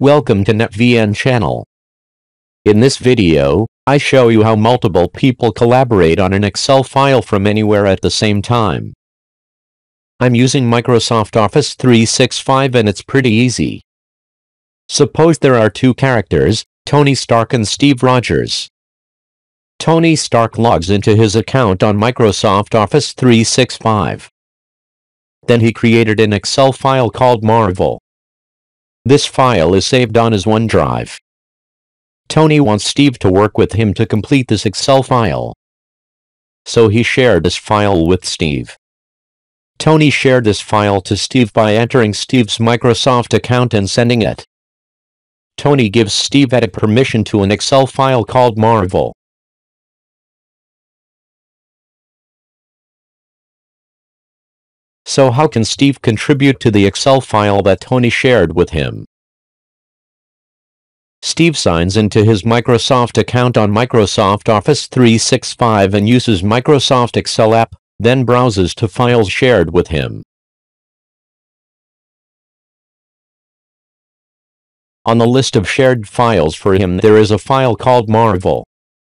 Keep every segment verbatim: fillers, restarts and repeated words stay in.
Welcome to netvn channel. In this video, I show you how multiple people collaborate on an Excel file from anywhere at the same time. I'm using Microsoft Office three sixty-five and it's pretty easy. Suppose there are two characters, Tony Stark and Steve Rogers. Tony Stark logs into his account on Microsoft Office three sixty-five. Then he created an Excel file called Marvel. This file is saved on his OneDrive. Tony wants Steve to work with him to complete this Excel file. So he shared this file with Steve. Tony shared this file to Steve by entering Steve's Microsoft account and sending it. Tony gives Steve edit permission to an Excel file called Marvel. So how can Steve contribute to the Excel file that Tony shared with him? Steve signs into his Microsoft account on Microsoft Office three sixty-five and uses Microsoft Excel app, then browses to files shared with him. On the list of shared files for him there is a file called Marvel.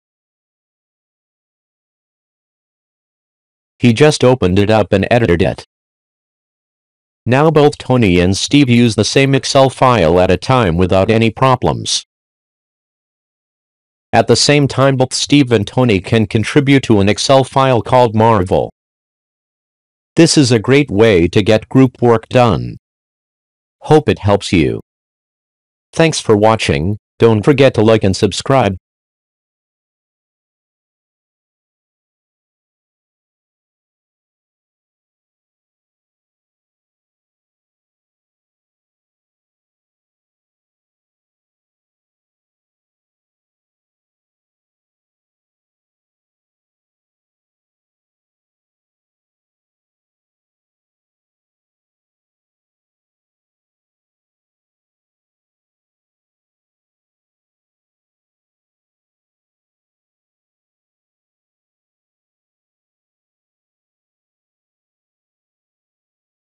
He just opened it up and edited it. Now both Tony and Steve use the same Excel file at a time without any problems. At the same time both Steve and Tony can contribute to an Excel file called Marvel. This is a great way to get group work done. Hope it helps you. Thanks for watching. Don't forget to like and subscribe.